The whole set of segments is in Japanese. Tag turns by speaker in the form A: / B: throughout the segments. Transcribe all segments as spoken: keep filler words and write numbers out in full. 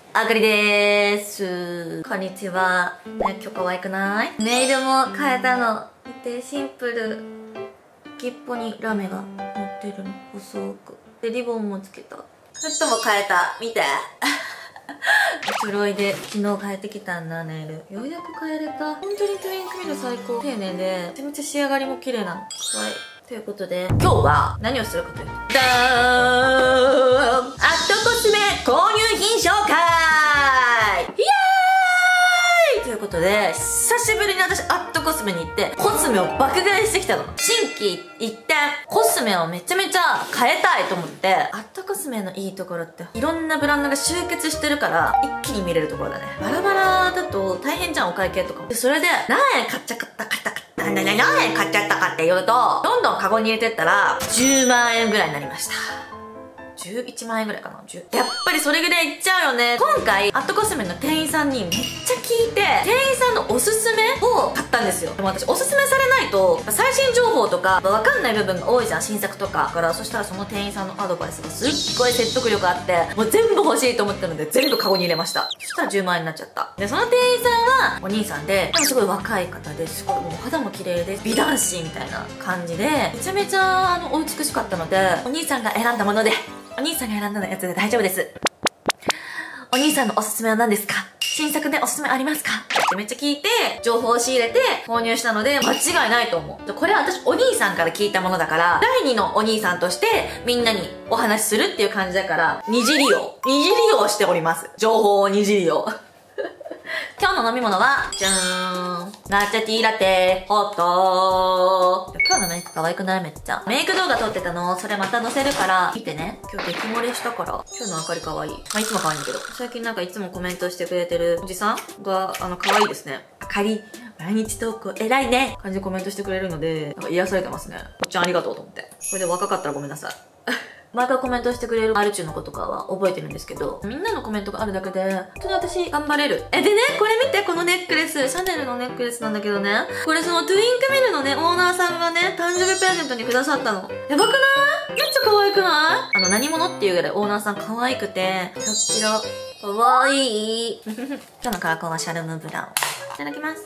A: あかりでーす。こんにちは。ね、今日可愛くない？ネイルも変えたの。見て、シンプル。先っぽにラメが乗ってるの。細く。で、リボンもつけた。フットも変えた。見て。ちょろいで昨日変えてきたんだ、ネイル。ようやく変えれた。本当にトゥインクミル最高。丁寧で、めちゃめちゃ仕上がりも綺麗なの。可愛い。ということで、今日は何をするかというと、ダーン！アットコスメ購入品紹介！イエーイ！ということで、久しぶりに私アットコスメに行って、コスメを爆買いしてきたの。新規一点、コスメをめちゃめちゃ変えたいと思って、アットコスメのいいところって、いろんなブランドが集結してるから、一気に見れるところだね。バラバラだと大変じゃん、お会計とかも。で、それで、何円買っちゃった買った買った。何円買っちゃったかっていうと、どんどんカゴに入れてったら、じゅうまんえんぐらいになりました。じゅういちまんえんぐらいかな。じゅうやっぱりそれぐらいいっちゃうよね。今回、アットコスメの店員さんにめっちゃ聞いて、店員さんのおすすめを買ったんですよ。でも私、おすすめされないと、最新情報とか、わかんない部分が多いじゃん、新作とか。だから、そしたらその店員さんのアドバイスがすっごい説得力あって、もう全部欲しいと思ったので、全部カゴに入れました。そしたらじゅうまんえんになっちゃった。で、その店員さんは、お兄さんで、でもすごい若い方で、すごいもう肌も綺麗で、美男子みたいな感じで、めちゃめちゃ、あの、お美しかったので、お兄さんが選んだもので、お兄さんが選んだやつで大丈夫です。お兄さんのおすすめは何ですか？新作でおすすめありますか？ってめっちゃ聞いて、情報を仕入れて購入したので、間違いないと思う。これは私お兄さんから聞いたものだから、だいにのお兄さんとしてみんなにお話しするっていう感じだから、二次利用。二次利用しております。情報を二次利用。今日の飲み物は、じゃーん。抹茶ティーラテ、ホット。今日のメイク可愛くないめっちゃ。メイク動画撮ってたの、それまた載せるから、見てね。今日激漏れしたから、今日のあかり可愛い。まあ、いつも可愛いんだけど。最近なんかいつもコメントしてくれてるおじさんが、あの、可愛いですね。あかり、毎日投稿偉いね感じでコメントしてくれるので、なんか癒されてますね。こっちゃんありがとうと思って。これで若かったらごめんなさい。毎回コメントしてくれるアルチューの子とかは覚えてるんですけど、みんなのコメントがあるだけで、本当に私頑張れる。え、でね、これ見て、このネックレス。シャネルのネックレスなんだけどね。これそのトゥインクミルのね、オーナーさんがね、誕生日プレゼントにくださったの。やばくない？めっちゃ可愛くない？あの、何者っていうぐらいオーナーさん可愛くて、キラッキラ。可愛い。今日のカラコンはシャルムブラウン。いただきます。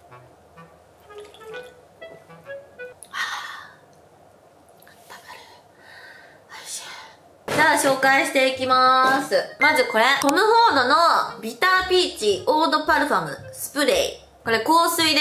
A: じゃあ紹介していきまーす。まずこれ、トム・フォードのビターピーチオードパルファムスプレー。これ香水です。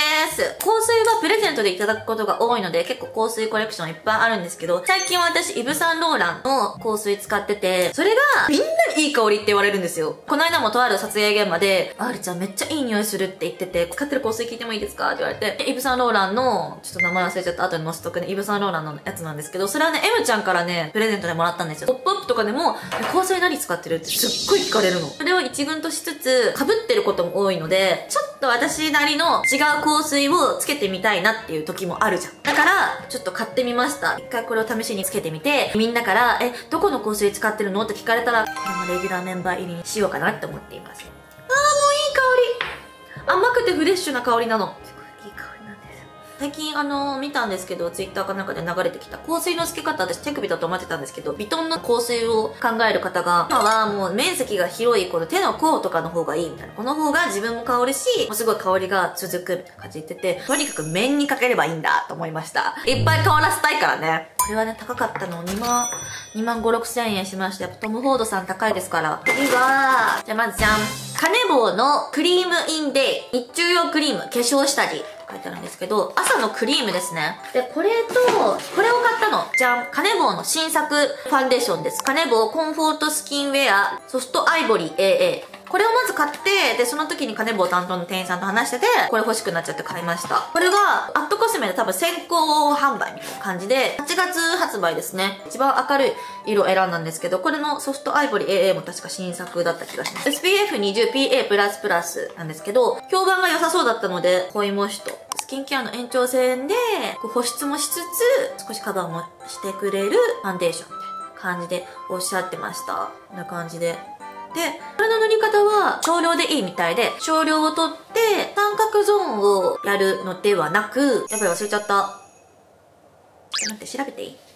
A: 香水はプレゼントでいただくことが多いので結構香水コレクションいっぱいあるんですけど、最近は私イヴ・サンローランの香水使ってて、それがみんなにいい香りって言われるんですよ。この間もとある撮影現場で、あーるちゃんめっちゃいい匂いするって言ってて、使ってる香水聞いてもいいですかって言われて、イヴ・サンローランの、ちょっと名前忘れちゃった後に載せとくね、イヴ・サンローランのやつなんですけど、それはね、M ちゃんからね、プレゼントでもらったんですよ。ポップアップとかでも、香水何使ってるってすっごい聞かれるの。それを一群としつつ、被ってることも多いので、ちょっと私なりの違う香水をつけてみたいなっていう時もあるじゃん。だから、ちょっと買ってみました。一回これを試しにつけてみて、みんなから、え、どこの香水使ってるのって聞かれたら、これもレギュラーメンバー入りにしようかなって思っています。あー、もういい香り。甘くてフレッシュな香りなの。すごいいい香りなんです。最近あのー、見たんですけど、ツイッターかなんかで流れてきた香水の付け方、私手首だと思ってたんですけど、ヴィトンの香水を考える方が、今はもう面積が広いこの手の甲とかの方がいいみたいな。この方が自分も香るし、もうすごい香りが続くみたいな感じで言ってて、とにかく面にかければいいんだと思いました。いっぱい香らせたいからね。これはね、高かったのにまん、にまんご、ろくせんえんしました。やっぱトム・フォードさん高いですから。次は、じゃあまずじゃん。カネボウのクリームインデイ。日中用クリーム、化粧下地。書いてあるんですけど、朝のクリームですね。で、これと、これを買ったの。じゃん。カネボウの新作ファンデーションです。カネボウコンフォートスキンウェアソフトアイボリー エーエー。これをまず買って、で、その時にカネボウ担当の店員さんと話してて、これ欲しくなっちゃって買いました。これが、アットコスメで多分先行販売みたいな感じで、はちがつ発売ですね。一番明るい色を選んだんですけど、これのソフトアイボリー エーエー も確か新作だった気がします。エスピーエフにじゅうピーエープラスプラス なんですけど、評判が良さそうだったので、恋もしと。スキンケアの延長線で、保湿もしつつ、少しカバーもしてくれるファンデーションみたいな感じでおっしゃってました。こんな感じで。で、これの塗り方は少量でいいみたいで、少量を取って三角ゾーンをやるのではなく、やっぱり忘れちゃった。ちょっと待って、調べていい？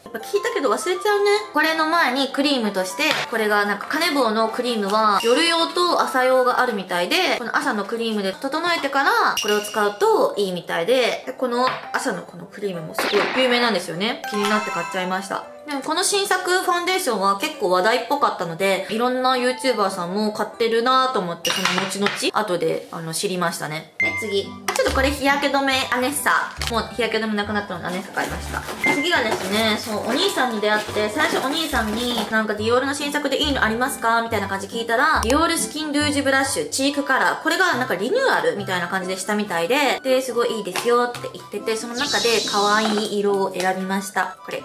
A: やっぱ聞いたけど忘れちゃうね。これの前にクリームとして、これがなんかカネボウのクリームは夜用と朝用があるみたいで、この朝のクリームで整えてからこれを使うといいみたいで、でこの朝のこのクリームもすごい有名なんですよね。気になって買っちゃいました。でもこの新作ファンデーションは結構話題っぽかったので、いろんな YouTuber さんも買ってるなと思って、その後々後であの知りましたね。で、次。ちょっとこれ日焼け止めアネッサ。もう日焼け止めなくなったのでアネッサ買いました。次がですね、そう、お兄さんに出会って、最初お兄さんになんかディオールの新作でいいのありますかみたいな感じ聞いたら、ディオールスキンルージュブラッシュチークカラー。これがなんかリニューアルみたいな感じでしたみたいで、で、すごいいいですよって言ってて、その中で可愛い色を選びました。これ。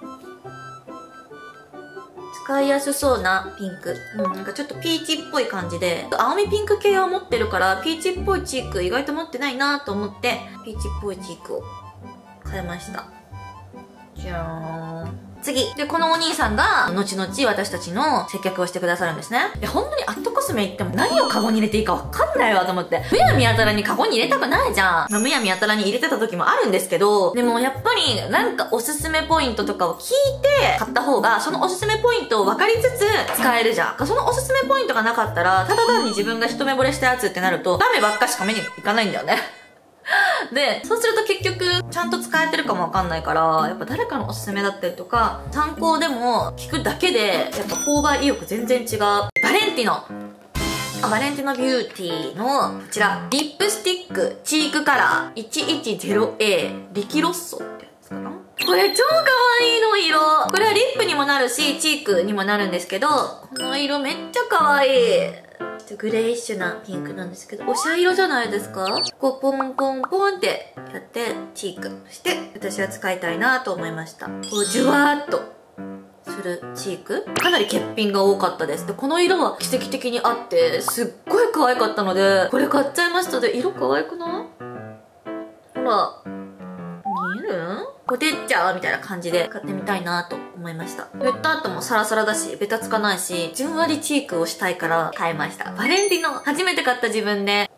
A: 使いやすそうなピンク。うん、なんかちょっとピーチっぽい感じで、青みピンク系を持ってるから、ピーチっぽいチーク意外と持ってないなと思って、ピーチっぽいチークを買いました。じゃーん。次。で、このお兄さんが、後々私たちの接客をしてくださるんですね。で、本当にアットコスメ行っても何をカゴに入れていいかわかんないわと思って。むやみやたらにカゴに入れたくないじゃん。まあ、むやみやたらに入れてた時もあるんですけど、でもやっぱり、なんかおすすめポイントとかを聞いて買った方が、そのおすすめポイントを分かりつつ使えるじゃん。そのおすすめポイントがなかったら、ただ単に自分が一目惚れしたやつってなると、ダメばっかしか目にいかないんだよね。で、そうすると結局、ちゃんと使えてるかもわかんないから、やっぱ誰かのおすすめだったりとか、参考でも聞くだけで、やっぱ購買意欲全然違う。バレンティノ。バレンティノビューティーの、こちら、リップスティックチークカラー いちいちゼロエー リキロッソってやつかな。これ超可愛いの色。これはリップにもなるし、チークにもなるんですけど、この色めっちゃ可愛い。グレイッシュなピンクなんですけど、おしゃ色じゃないですか？こうポンポンポンってやってチークして私は使いたいなと思いました。こうジュワーっとするチーク、かなり欠品が多かったです。で、この色は奇跡的にあってすっごい可愛かったのでこれ買っちゃいました。で、色可愛くない？ほら、見える？ポテッチャーみたいな感じで買ってみたいなと思いました。塗った後もサラサラだし、ベタつかないし、じゅんわりチークをしたいから買いました。バレンティノ、初めて買った自分で。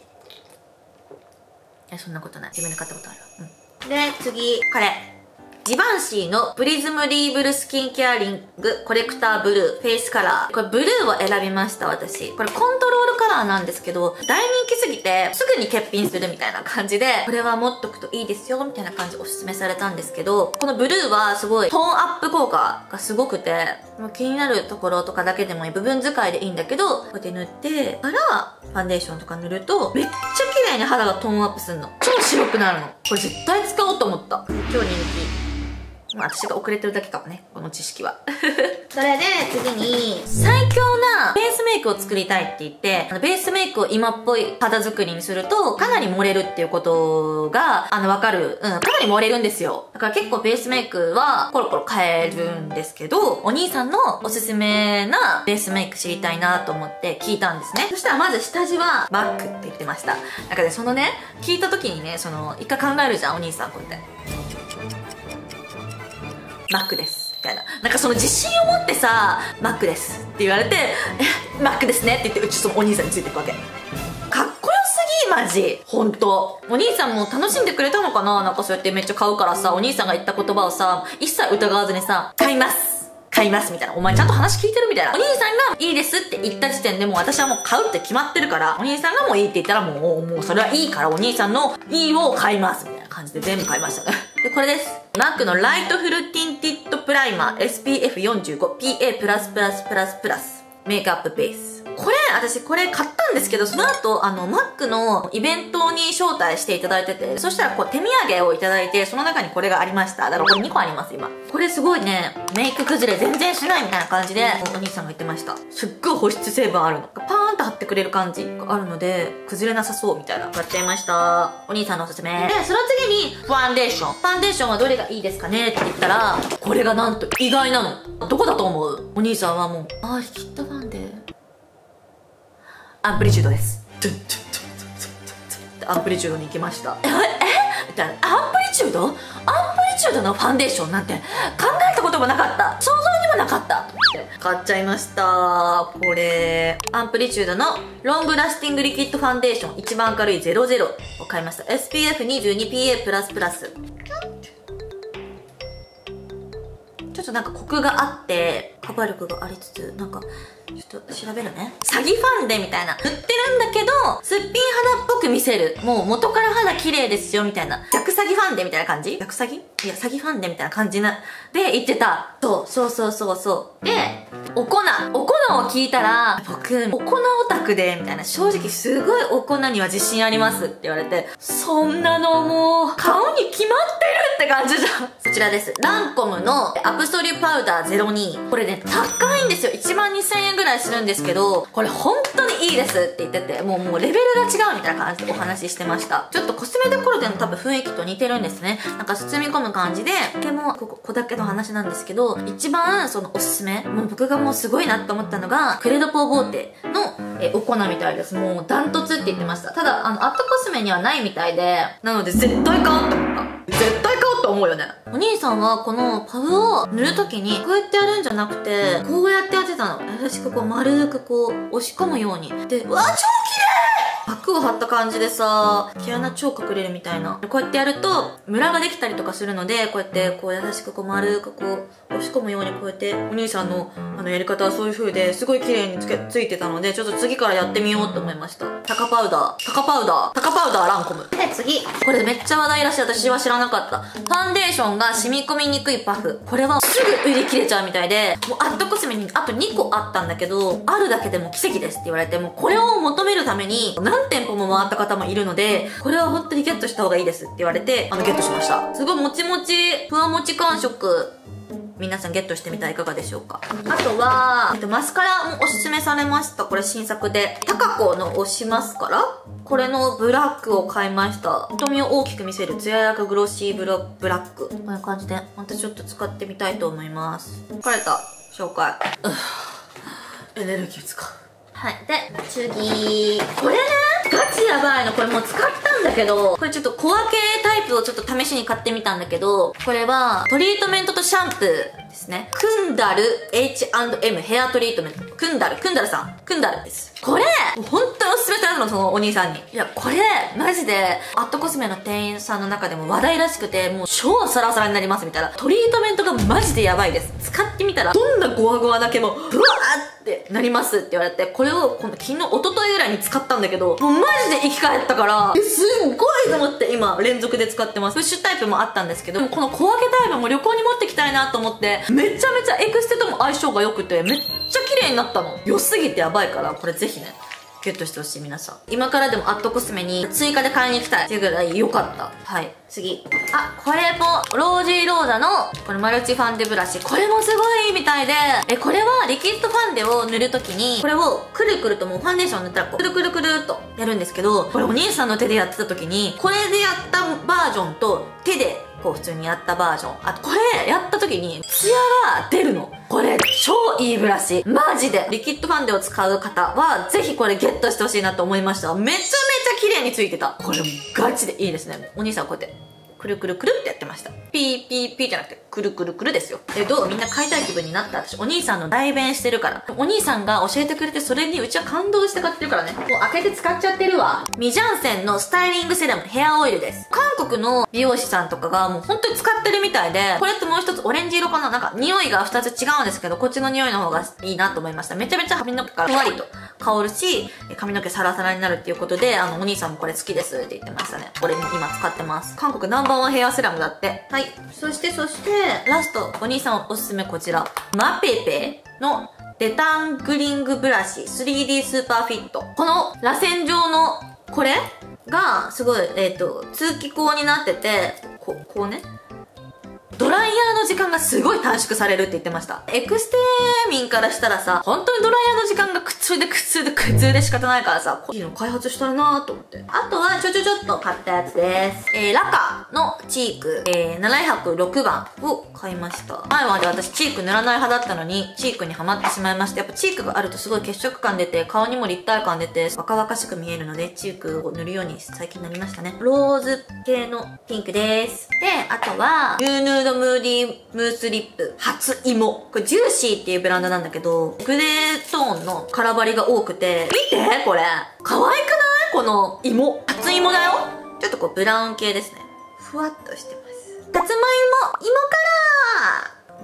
A: え、そんなことない。自分で買ったことある。うん。で、次、これ。ジバンシーのプリズムリーブルスキンケアリングコレクターブルーフェイスカラー。これブルーを選びました、私。これコントロールカラーなんですけど、大人気すぎてすぐに欠品するみたいな感じで、これは持っとくといいですよ、みたいな感じでおすすめされたんですけど、このブルーはすごいトーンアップ効果がすごくて、気になるところとかだけでもいい、部分使いでいいんだけど、こうやって塗ってからファンデーションとか塗ると、めっちゃ綺麗に肌がトーンアップするの。超白くなるの。これ絶対使おうと思った。超人気。私が遅れてるだけかもね、この知識は。それで次に、最強なベースメイクを作りたいって言って、ベースメイクを今っぽい肌作りにすると、かなり漏れるっていうことが、あの、わかる。うん、かなり漏れるんですよ。だから結構ベースメイクはコロコロ変えるんですけど、お兄さんのおすすめなベースメイク知りたいなと思って聞いたんですね。そしたらまず下地はマックって言ってました。だからそのね、聞いた時にね、その、一回考えるじゃん、お兄さんこうやって。マックですみたいな、なんかその自信を持ってさ、マックですって言われて、え、マックですねって言って、うちそのお兄さんについていくわけ。かっこよすぎマジ、ほんと。お兄さんも楽しんでくれたのかな。なんかそうやってめっちゃ買うからさ、お兄さんが言った言葉をさ、一切疑わずにさ、買います買いますみたいな、お前ちゃんと話聞いてるみたいな。お兄さんがいいですって言った時点でもう私はもう買うって決まってるから、お兄さんがもういいって言ったらもう、もうそれはいいから、お兄さんのいいを買いますみたいな感じで全部買いましたね。で、これです。マックのライトフルティンティッドプライマー エスピーエフよんじゅうご ピーエー プラスプラスプラスプラスメイクアップベース。これ、私これ買ったんですけど、その後、あの、マックのイベントに招待していただいてて、そしたらこう手土産をいただいて、その中にこれがありました。だからこれにこあります、今。これすごいね、メイク崩れ全然しないみたいな感じで、お兄さんが言ってました。すっごい保湿成分あるの。パーンと貼ってくれる感じがあるので、崩れなさそうみたいな。買っちゃいました。お兄さんのおすすめ。で、その次に、ファンデーション。ファンデーションはどれがいいですかねって言ったら、これがなんと意外なの。どこだと思う？お兄さんはもう、あー、引きったファンデ。アンプリチュードです。アンプリチュードに行きました。ええみたいな。アンプリチュードアンプリチュードのファンデーションなんて考えたこともなかった。想像にもなかったって買っちゃいました。これ。アンプリチュードのロングラスティングリキッドファンデーション一番明るいゼロゼロを買いました。エスピーエフにじゅうにピーエー プラスプラス。 となんかコクがあってカバー力がありつつ、なんかちょっと調べるね。詐欺ファンデみたいな塗ってるんだけどすっぴん肌っぽく見せる、もう元から肌綺麗ですよみたいな、逆詐欺ファンデみたいな感じ、逆詐欺いや詐欺ファンデみたいな感じなで言ってた。そうそうそうそうそうで、お粉お粉を聞いたら、僕お粉オタクでみたいな、正直すごいお粉には自信ありますって言われて、そんなのもう顔に決まってるって感じじゃん。そちらです。ランコムのアブソリュパウダーゼロに、これね高いんですよ。いちまんにせんえんぐらいするんですけど、これ本当にいいですって言ってて、もうもうレベルが違うみたいな感じでお話ししてました。ちょっとコスメデコルテの多分雰囲気と似てるんですね。なんか包み込む感じで、でもこここだけの話なんですけど、一番そのおすすめ、もう僕がもうすごいなって思ったのがクレドポーボーテのえお粉みたいです。もうダントツって言ってました。ただあのアットコスメにはないみたいで、なので絶対買おうって思った。絶対買おうって思うよね。お兄さんはこのパフを塗るときにこうやってやるんじゃなくて、こうやってやってたの。優しくこう丸くこう押し込むようにで、うわ超綺麗、パックを貼った感じでさ、毛穴超隠れるみたいな。こうやってやるとムラができたりとかするので、こうやってこう優しくこう丸くこう押し込むように、こうやってお兄さんのあのやり方はそういう風ですごい綺麗につけついてたので、ちょっと次からやってみようと思いました。タカパウダータカパウダータカパウダーランコムで、次これめっちゃ話題らしい。私は知らなかった。ファンデーションが染み込みにくいパフ、これはすぐ売り切れちゃうみたいで、もうアットコスメにあとにこあったんだけど、あるだけでも奇跡ですって言われて、もうこれを求めるために何店舗も回った方もいるので、これは本当にゲットした方がいいですって言われて、あのゲットしました。すごいもちもちふわもち感触、皆さんゲットしてみたらいかがでしょうか。あとは、えっと、マスカラもおすすめされました。これ新作で。タカコの推しマスカラ、これのブラックを買いました。瞳を大きく見せる艶やかグロッシーブラブラック。こんな感じで、またちょっと使ってみたいと思います。疲れた。紹介。エネルギー使う。はい。で、次。これね、ガチやばいの。これもう使ったんだけど、これちょっと小分けタイプをちょっと試しに買ってみたんだけど、これはトリートメントとシャンプーですね。クンダル エイチアンドエム ヘアトリートメント。クンダル、クンダルさん。クンダルです。これ、本当におすすめされたの、そのお兄さんに。いや、これ、マジで、アットコスメの店員さんの中でも話題らしくて、もう超サラサラになりますみたいな。トリートメントがマジでやばいです。使ってみたら、どんなゴワゴワだけも、ブワーってなりますって言われて、これを今度昨日、一昨日ぐらいに使ったんだけど、もうマジで生き返ったから、え、すっごいと思って今、連続で使ってます。プッシュタイプもあったんですけど、この小分けタイプも旅行に持ってきたいなと思って、めちゃめちゃエクステとも相性が良くて、めっちゃ綺麗になったの。良すぎてやばいから、これぜひね、ゲットしてほしい皆さん。今からでもアットコスメに追加で買いに行きたいっていうぐらい良かった。はい。次。あ、これも、ロージーローザの、これマルチファンデブラシ。これもすごいいいみたいで、え、これはリキッドファンデを塗るときに、これをくるくるともうファンデーション塗ったら、こうくるくるくるっとやるんですけど、これお兄さんの手でやってたときに、これでやったバージョンと、手で、こう普通にやったバージョン。あとこれやった時にツヤが出るの。これ超いいブラシ。マジで。リキッドファンデを使う方はぜひこれゲットしてほしいなと思いました。めちゃめちゃ綺麗についてた。これガチでいいですね。お兄さんこうやってくるくるくるってやってました。ピーピーピーじゃなくてくるくるくるですよ。え、どう？みんな買いたい気分になった？私お兄さんの代弁してるから。お兄さんが教えてくれてそれにうちは感動して買ってるからね。もう開けて使っちゃってるわ。ミジャンセンのスタイリングセラムヘアオイルです。韓国の美容師さんとかがもう本当に使ってるみたいで、これってもう一つオレンジ色かな、なんか匂いが二つ違うんですけど、こっちの匂いの方がいいなと思いました。めちゃめちゃ髪の毛からふわりと香るし、髪の毛サラサラになるっていうことで、あのお兄さんもこれ好きですって言ってましたね。これも今使ってます。韓国ナンバーワンヘアセラムだって。はい。そしてそして、ラスト、お兄さんおすすめこちら。マペペのデタングリングブラシ スリーディー スーパーフィット。この螺旋状のこれがすごい、えっと、通気口になってて、こう、こうね。ドライヤーの時間がすごい短縮されるって言ってました。エクステ民からしたらさ、本当にドライヤーの時間が苦痛で苦痛で苦痛で仕方ないからさ、いいの開発したらなーと思って。あとはちょちょちょっと買ったやつです。えー、ラカのチーク、えー、ななひゃくろくばんを買いました。前まで私チーク塗らない派だったのに、チークにハマってしまいました。やっぱチークがあるとすごい血色感出て、顔にも立体感出て、若々しく見えるので、チークを塗るように最近なりましたね。ローズ系のピンクです。で、あとは、ニューヌードムーディームースリップ初芋。これジューシーっていうブランドなんだけど、グレートーンのカラバリが多くて、見てこれ可愛くない？この芋。初芋だよ。ちょっとこうブラウン系ですね。ふわっとしてます。さつまいも、芋から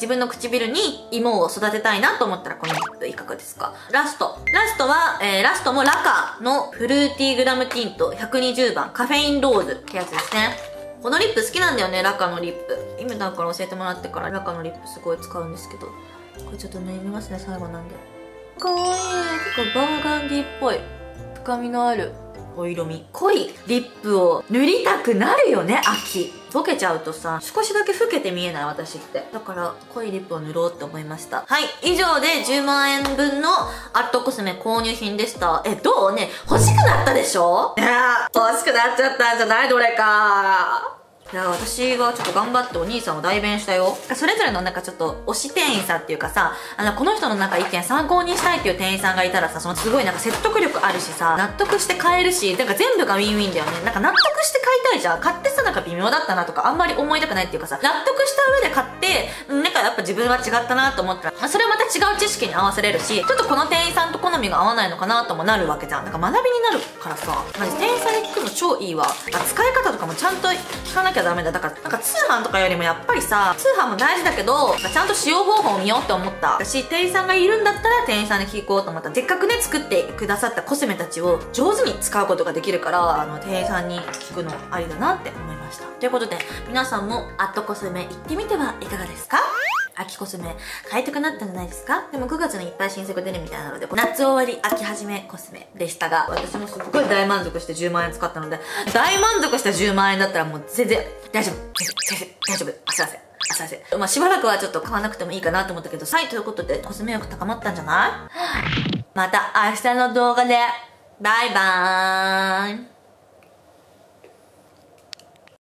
A: 自分の唇に芋を育てたいなと思ったらこのリップいかがですか。ラスト。ラストは、えー、ラストもラカのフルーティーグラムティントひゃくにじゅうばんカフェインローズってやつですね。このリップ好きなんだよね、ラカのリップ。イムダンから教えてもらってからラカのリップすごい使うんですけど。これちょっと塗りますね、最後なんで。かわいい。結構バーガンディーっぽい。深みのあるお色味。濃いリップを塗りたくなるよね、秋。ボケちゃうとさ、少しだけ老けて見えない私って。だから濃いリップを塗ろうって思いました。はい。以上でじゅうまんえんぶんのアットコスメ購入品でした。え、どうね、欲しくなったでしょ？いやー、欲しくなっちゃったんじゃない？どれか。いや、私はちょっと頑張ってお兄さんを代弁したよ。それぞれのなんかちょっと推し店員さんっていうかさ、あの、この人のなんか意見参考にしたいっていう店員さんがいたらさ、そのすごいなんか説得力あるしさ、納得して買えるし、なんか全部がウィンウィンだよね。なんか納得して買いたいじゃん。買ってさ、なんか微妙だったなとかあんまり思いたくないっていうかさ、納得した上で買って、なんかやっぱ自分は違ったなと思ったら、まあ、それはまた違う知識に合わせれるし、ちょっとこの店員さんと好みが合わないのかなともなるわけじゃん。なんか学びになるからさ、マジ店員さんに聞くの超いいわ。あ、使い方とかもちゃんと聞かなきゃダメだ。だから、なんか通販とかよりもやっぱりさ、通販も大事だけど、ちゃんと使用方法を見ようって思った。私、店員さんがいるんだったら店員さんに聞こうと思った。せっかくね、作ってくださったコスメたちを上手に使うことができるから、あの、店員さんに聞くのありだなって思いました。ということで、皆さんもアットコスメ行ってみてはいかがですか？秋コスメ買いたくなったんじゃないですか？でもくがつにいっぱい新作出るみたいなので、夏終わり秋始めコスメでしたが、私もすっごい大満足してじゅうまんえん使ったので、大満足したじゅうまんえんだったらもう全然大丈夫先生大丈夫、あすいませんあすいません。まあしばらくはちょっと買わなくてもいいかなと思ったけど、はい、ということでコスメ欲高まったんじゃない？また明日の動画でバイバーイ。